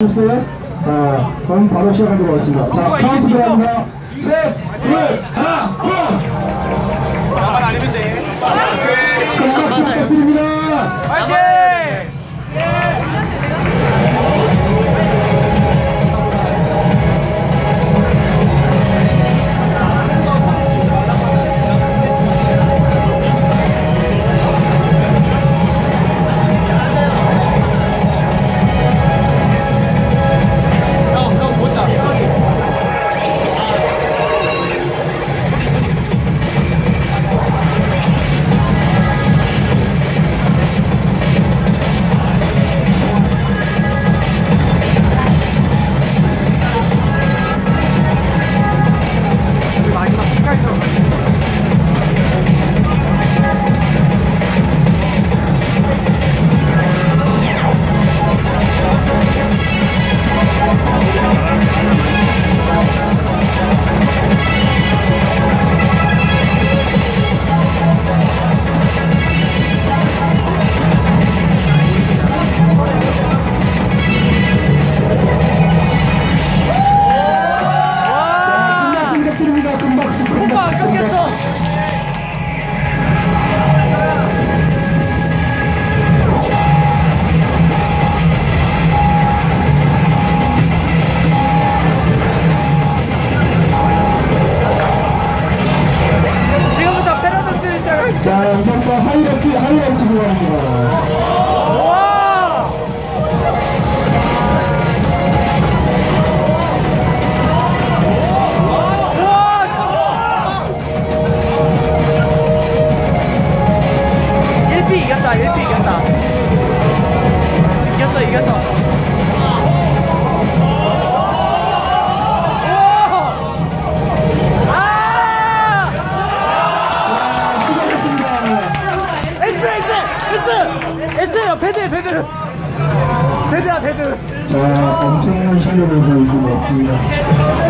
자, 그럼 바로 시작하도록 하겠습니다. 자, 카운트 들어갑니다. 셋, 둘, 하나, 고! 나만 아니면 돼. 박수 부탁드립니다. 파이팅! 자, 이제부터 하이라이트 들어갑니다. 이겼어. S야 배드야 배드. 자, 엄청난 실력을 보여주고 왔습니다.